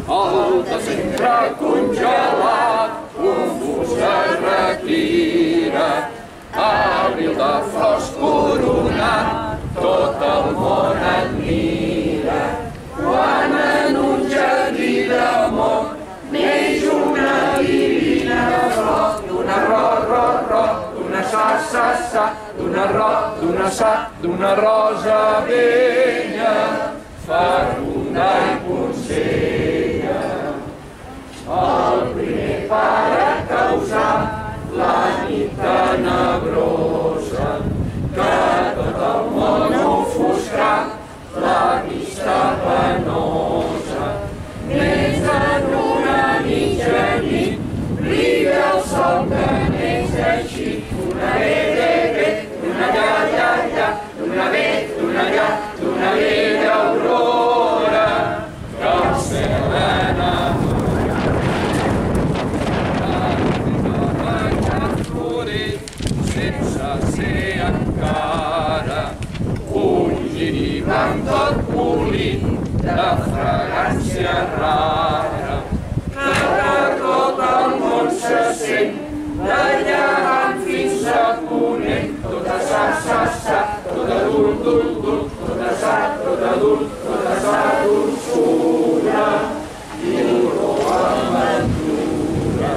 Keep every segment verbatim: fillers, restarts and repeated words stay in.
el de sempre congelat, confús es retira. Abril de flors coronat, tot el món admira. Quan en un jardí d'amor neix una divina flor, d'una ro, ro, ro, d'una sa, sa, sa, d'una ro, d'una sa, d'una rosa vella, fecunda i poncella. El primer pare causar la nit tenebrosa, que tot el món ofuscà, la vista penosa. Més en una mitja nit, brilla el sol que neix així, d'una ve, ve, ve, d'una lla, lla, lla, d'una ve, d'una lla, d'una vella aurora, que el cel enamora. Sense ser encara un giri blanc tot polit de fragància rara, que per tot el món se sent de llevant fins a ponent, tota sa, sa, sa, tota dul, dul, dul, tota sa, tota dul, tota sa dulçura i olor a ventura.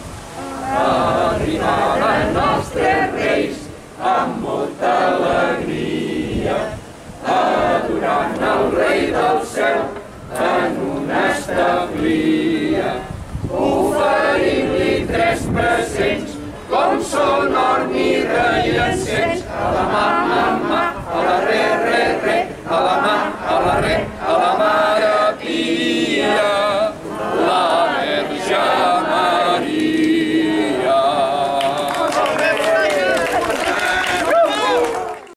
Arribaven els tres reis amb molta alegria, adorant el rei del cel en una establia, oferint-li tres presents, com són or, mirra i encens, a la mà